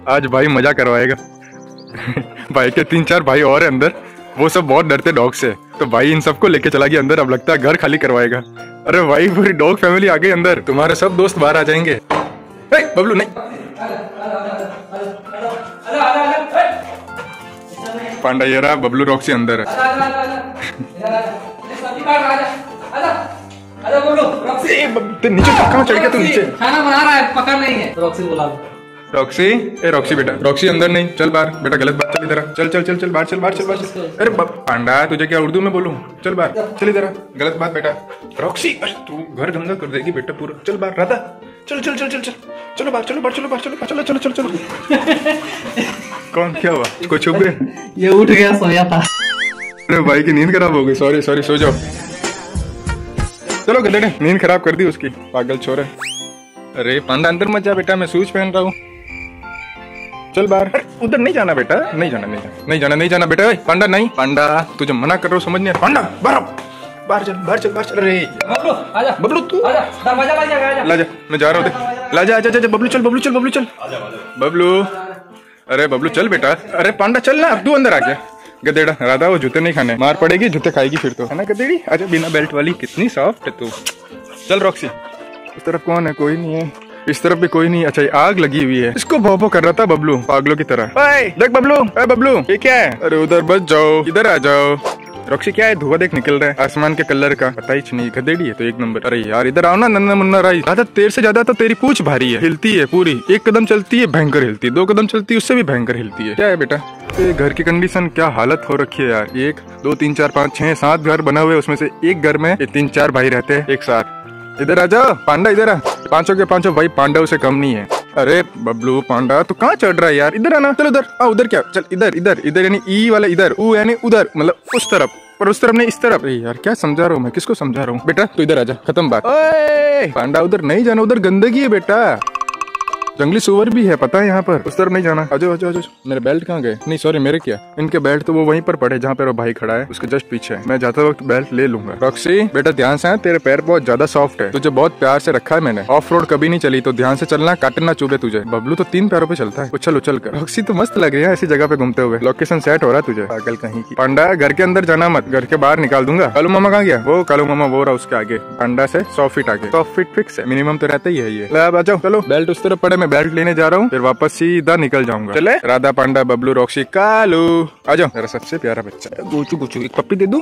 आज भाई मजा करवाएगा। भाई के 3-4 भाई और है अंदर, वो सब बहुत डरते डॉग से, तो भाई इन सबको लेके चला गया अंदर। अब लगता है घर खाली करवाएगा। अरे भाई पूरी डॉग फैमिली आ गई अंदर, तुम्हारे सब दोस्त बाहर आ जाएंगे। बबलू नहीं, पांडा ये रहा, बबलू रॉक्सी अंदर है। नीचे कहाँ चढ़ गया तू? नीचे खाना बना रहा है, पकड़ नहीं है। रॉक्सी बुला लो। रॉक्सी, ए रॉक्सी बेटा, रॉक्सी अंदर नहीं, चल बाहर बेटा, गलत बात, चल इधर, चल चल चल चल बाहर, चल बाहर, चल बाहर। अरे पांडा तुझे क्या उर्दू में बोलूं, चल बाहर, चल इधर, गलत बात बेटा। रॉक्सी तू घर गंदा कर देगी बेटा पूरा, चल बाहर। राधा चल चल चल चल चल, चलो बाहर, चलो बाहर, चलो बाहर, चलो चलो चलो चलो चलो। कौन, क्या हुआ, इसको छुप गए? ये उठ गया, सोया था। अरे भाई की नींद खराब हो गई, सॉरी सॉरी, सो जाओ। चलो गले ने नींद खराब कर दी उसकी, पागल छोरा। अरे पांडा अंदर मत जा बेटा, मैं शूज पहन रहा हूँ, चल बाहर। उधर नहीं जाना बेटा, नहीं जाना, नहीं जाना, नहीं जाना, नहीं जाना बेटा। पांडा नहीं, पांडा तुझे मना कर रहा हूँ, समझ नहीं। पांडा बाहर, बाहर चल, बाहर चल, बाहर चल। अरे बबलू आजा, बबलू तू आजा, दरवाजा ला जा, ला जा, मैं जा रहा हूँ, ला जा, आजा आजा, बबलू चल, बबलू चल, बबलू चल, बबलू। अरे बबलू चल बेटा, अरे पांडा चल ना, अब तू अंदर आ गया। गदेड़ा, राधा वो जूते नहीं खाने, मार पड़ेगी, जूते खाएगी फिर तो, है ना गदेड़ी। अच्छा बिना बेल्ट वाली, कितनी सॉफ्ट है तू। चल रॉक्सी, इस तरफ कौन है? कोई नहीं है, इस तरफ भी कोई नहीं। अच्छा ये आग लगी हुई है, इसको भौं भौं कर रहा था बबलू पागलों की तरह। देख बबलू, बबलू ये क्या है? अरे उधर बच जाओ, इधर आ जाओ। रॉक्सी क्या है, धुआं देख निकल रहा है आसमान के कलर का, पता ही नहीं, गधेड़ी है तो एक नंबर। अरे यार इधर आओ ना, नन्ना मुन्ना राई। राधा तेरे से ज्यादा तो तेरी पूंछ भारी है, हिलती है पूरी, एक कदम चलती है भयंकर हिलती है, 2 कदम चलती है उससे भी भयंकर हिलती है। क्या है बेटा ये घर की कंडीशन, क्या हालत हो रखी है यार। 1 2 3 4 5 6 7 घर बना हुए, उसमें से एक घर में 3-4 भाई रहते हैं एक साथ। इधर आ जाओ पांडा, इधर आ, 5 के 5 भाई पांडा से कम नहीं है। अरे बबलू पांडा तू कहाँ चढ़ रहा है यार, इधर आना, चल उधर आ, उधर क्या, चल इधर इधर इधर, यानी ई वाला इधर, ऊ यानी उधर, मतलब उस तरफ, पर उस तरफ नहीं इस तरफ। यार क्या समझा रहा हूँ मैं, किसको समझा रहा हूँ? बेटा तू इधर आजा, खत्म बात। ओए पांडा उधर नहीं जाना, उधर गंदगी है बेटा, जंगली सुअर भी है पता है यहाँ पर, उस तरफ नहीं जाना। आजो आजो आजो। मेरे बेल्ट कहाँ गए? नहीं सॉरी मेरे क्या, इनके बेल्ट तो वो वहीं पर पड़े जहाँ पे वो भाई खड़ा है, उसके जस्ट पीछे। मैं जाते वक्त बेल्ट ले लूंगा। रॉक्सी बेटा ध्यान से, तेरे पैर बहुत ज्यादा सॉफ्ट है, तुझे बहुत प्यार से रखा है मैंने, ऑफ रोड कभी नहीं चली तो ध्यान से चलना, काटना चुभे तुझे। बबलू तो 3 पैरों पे चलता है, उछल उछल कर। रॉक्सी तो मस्त लग रही है ऐसी जगह पे घूमते हुए, लोकेशन सेट हो रहा है तुझे, पागल कहीं की। पांडा घर के अंदर जाना मत, घर के बाहर निकाल दूंगा। कालू मामा कहाँ गया? वो कालू मामा वो रहा उसके आगे, पांडा से 100 फीट आगे, 100 फीट फिक्स है, मिनिमम तो रहता ही है ये। अब आ जाओ, चलो बेल्ट उस तरफ पड़े, मैं बेल्ट लेने जा रहा हूँ, फिर वापस सीधा निकल जाऊंगा। चले राधा पांडा बबलू रॉक्सी कालू आ जाओ, मेरा सबसे प्यारा बच्चा। गोचू गोचू एक पप्पी दे दूं,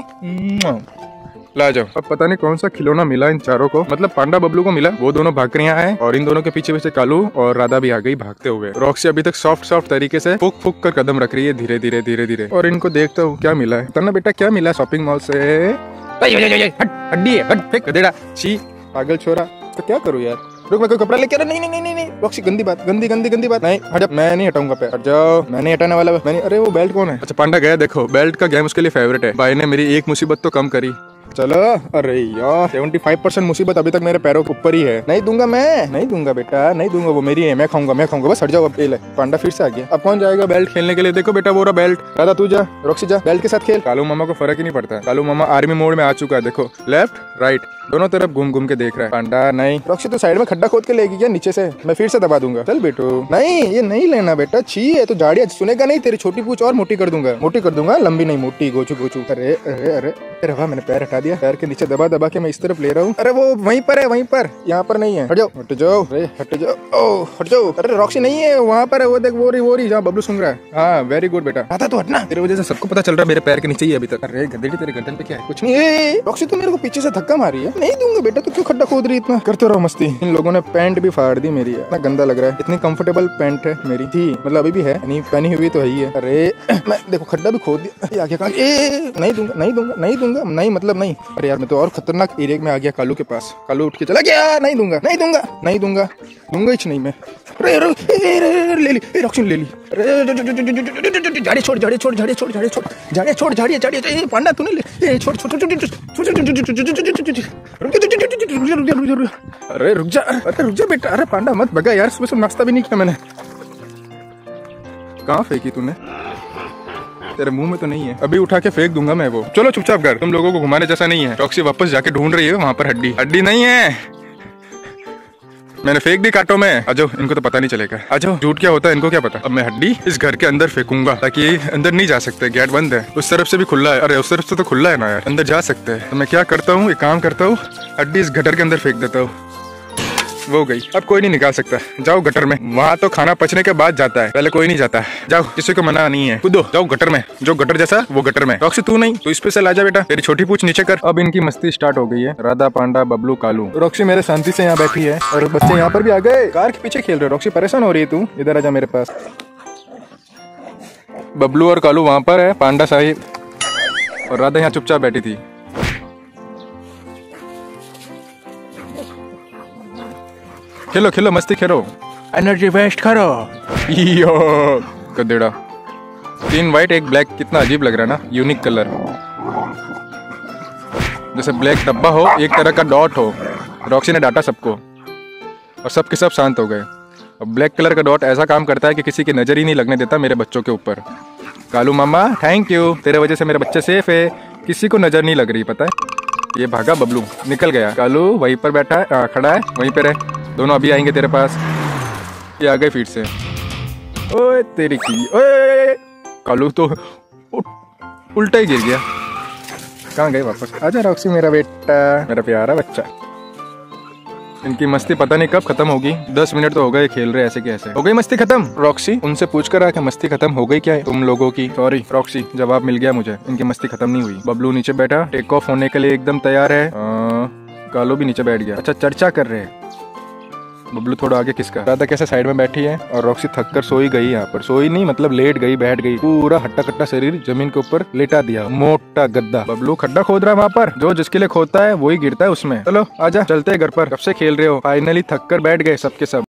ला जाओ। अब पता नहीं कौन सा खिलौना मिला इन चारों को, मतलब पांडा बबलू को मिला, वो दोनों भाग रही हैं और इन दोनों के पीछे पीछे कालू और राधा भी आ गई भागते हुए। रॉक्सी अभी तक सॉफ्ट तरीके से फुक फुक कर कदम रख रही है, धीरे धीरे धीरे धीरे। और इनको देखता हूँ क्या मिला है, तना बेटा क्या मिला शॉपिंग मॉल से? हड्डी है, हट फेंक गधेड़ा, छी पागल छोरा। तो क्या करूँ यार, रुक मैं कोई कपड़ा लेके। नहीं नहीं नहीं नहीं रॉक्सी गंदी बात, गंदी गंदी गंदी बात। नहीं हट, मैं नहीं हटाऊंगा पैर, हट जाओ, मैं नहीं हटाने वाला। मैंने, अरे वो बेल्ट कौन है? अच्छा पांडा गया, देखो बेल्ट का गेम उसके लिए फेवरेट है, भाई ने मेरी एक मुसीबत तो कम करी। चलो अरे यार 75% मुसीबत अभी तक मेरे पैरों के ऊपर ही है। नहीं दूंगा, मैं नहीं दूंगा बेटा, नहीं दूंगा, वो मेरी है, मैं खाऊंगा, मैं खाऊंगा, बस हट जाओ। अब ले पांडा फिर से आ गया। अब कौन जाएगा बेल्ट खेलने के लिए? देखो बेटा वो रहा बेल्ट, राधा तू जा, रॉक्सी जा, बेल्ट के साथ खेल। कालू मामा को फर्क ही नहीं पड़ता, कालू मामा आर्मी मोड में आ चुका है, देखो लेफ्ट राइट दोनों तरफ घूम घूम के देख रहा है। पांडा नहीं, रॉक्सी तो साइड में खड्डा खोद के लेगी क्या नीचे से? मैं फिर से दबा दूंगा। चल बेटू, नहीं ये नहीं लेना बेटा, छी है तो झाड़िया सुनेगा नहीं, तेरी छोटी पूछ और मोटी कर दूंगा, मोटी कर दूंगा, लंबी नहीं मोटी। गोचू गोचू, अरे अरे अरे अरे वाह, मैंने पैर हटा दिया, पैर के नीचे दबा दबा के मैं इस तरफ ले रहा हूँ। अरे वो वहीं पर है, वहीं पर, यहाँ पर नहीं है, हट जाओ हट जाओ, अरे हट जाओ, ओ हट जाओ। अरे रॉक्सी नहीं है, वहाँ पर है, वो देख वो रही जहाँ बबलू सूंघ रहा है। हाँ वेरी गुड बेटा, आता तो हटना, तेरे वजह से सबको पता चल रहा है मेरे पैर के नीचे ही अभी तक। अरे गधेड़ी तेरे गर्दन पे क्या है? कुछ नहीं। रॉक्सी तो मेरे को पीछे से धक्का मारी है, नहीं दूंगा बेटा, तू क्यों खड्डा खोद रही इतना? करते रहो मस्ती। इन लोगों ने पैंट भी फाड़ दी मेरी, इतना गंदा लग रहा है, इतनी कंफर्टेबल पैंट है मेरी थी, मतलब अभी भी है, नहीं पहनी हुई तो है ही है। अरे मैं देखो खड्डा भी खोद दिया, आगे का नहीं दूंगा नहीं दूंगा नहीं दूंगा, नहीं मतलब नहीं। अरे यार मैं तो और खतरनाक एरिया में आ गया कालू के पास, कालू उठ के चला गया। नहीं दूंगा नहीं दूंगा नहीं दूंगा, दूंगा ही नहीं मैं। ले ली रॉक्सी ले ली, झाड़ी छोड़ झाड़ी छोड़ झाड़ी छोड़ झाड़ी छोड़ झाड़ी छोड़ झाड़ी झाड़ी, पांडा तूने ले छोड़ छोड़। अरे रुक जा बेटा, अरे पांडा मत भगा यार, सुबह से नाश्ता भी नहीं किया मैंने। कहाँ फेंकी तूने? तेरे मुंह में तो नहीं है, अभी उठा के फेंक दूंगा मैं वो। चलो चुपचाप घर, तुम लोगों को घुमाने जैसा नहीं है। रॉक्सी वापस जाके ढूंढ रही है वहां पर, हड्डी नहीं है। मैंने फेंक दी कांटों में। आजो, इनको तो पता नहीं चलेगा। आजो, झूठ क्या होता है इनको क्या पता। अब मैं हड्डी इस घर के अंदर फेंकूंगा ताकि अंदर नहीं जा सकते। गेट बंद है, उस तरफ से भी खुला है। अरे उस तरफ से तो खुला है ना यार, अंदर जा सकते हैं। तो मैं क्या करता हूँ, एक काम करता हूँ, हड्डी इस गटर के अंदर फेंक देता हूँ। वो गई, अब कोई नहीं निकाल सकता। जाओ गटर में, वहाँ तो खाना पचने के बाद जाता है, पहले कोई नहीं जाता। जाओ, किसी को मना नहीं है, कूदो, जाओ गटर में। जो गटर जैसा वो गटर में। रॉक्सी तू नहीं, तू स्पेशल आजा बेटा, तेरी छोटी पूछ नीचे कर। अब इनकी मस्ती स्टार्ट हो गई है। राधा, पांडा, बबलू, कालू। रॉक्सी मेरे शांति से यहाँ बैठी है और बच्चे यहाँ पर भी आ गए। कार के पीछे खेल रहे। रॉक्सी परेशान हो रही है, तू इधर आजा मेरे पास। बबलू और कालू वहाँ पर है, पांडा साहिब और राधा यहाँ चुपचाप बैठी थी। खेलो खेलो, मस्ती खेलो, एनर्जी वेस्ट करो। यो गधेड़ा। 3 व्हाइट 1 ब्लैक, कितना अजीब लग रहा है ना, यूनिक कलर। जैसे ब्लैक डब्बा हो, एक तरह का डॉट हो। रॉक्सी ने डांटा सबको और सबके सब शांत हो गए। और ब्लैक कलर का डॉट ऐसा काम करता है कि किसी की नजर ही नहीं लगने देता मेरे बच्चों के ऊपर। कालू मामा थैंक यू, तेरे वजह से मेरे बच्चे सेफ है, किसी को नजर नहीं लग रही। पता है, ये भागा, बबलू निकल गया। कालू वहीं पर बैठा है, खड़ा है वहीं पर है। दोनों अभी आएंगे तेरे पास। ये आ गए फिर से। ओए तेरी की, ओए कालू तो उल्टा ही गिर गया। कहाँ गए वापस? आजा रॉक्सी मेरा बेटा, मेरा प्यारा बच्चा। इनकी मस्ती पता नहीं कब खत्म होगी। 10 मिनट तो हो गए खेल रहे ऐसे कैसे। हो गई मस्ती खत्म? रॉक्सी उनसे पूछ कर कि मस्ती खत्म हो गई क्या है तुम लोगों की? सॉरी रॉक्सी, जवाब मिल गया मुझे, इनकी मस्ती खत्म नहीं हुई। बबलू नीचे बैठा, टेक ऑफ होने के लिए एकदम तैयार है। कालू भी नीचे बैठ गया। अच्छा, चर्चा कर रहे हैं। बबलू थोड़ा आगे किसका। राधा कैसे साइड में बैठी है और रॉक्सी थक कर सोई गई। यहाँ पर सोई नहीं, मतलब लेट गई, बैठ गई। पूरा हट्टा कट्टा शरीर जमीन के ऊपर लेटा दिया, मोटा गद्दा। बबलू खड्डा खोद रहा है वहाँ पर। जो जिसके लिए खोदता है वही गिरता है उसमें। चलो आजा, चलते हैं घर पर। कब से खेल रहे हो? फाइनली थक कर बैठ गए सबके सब।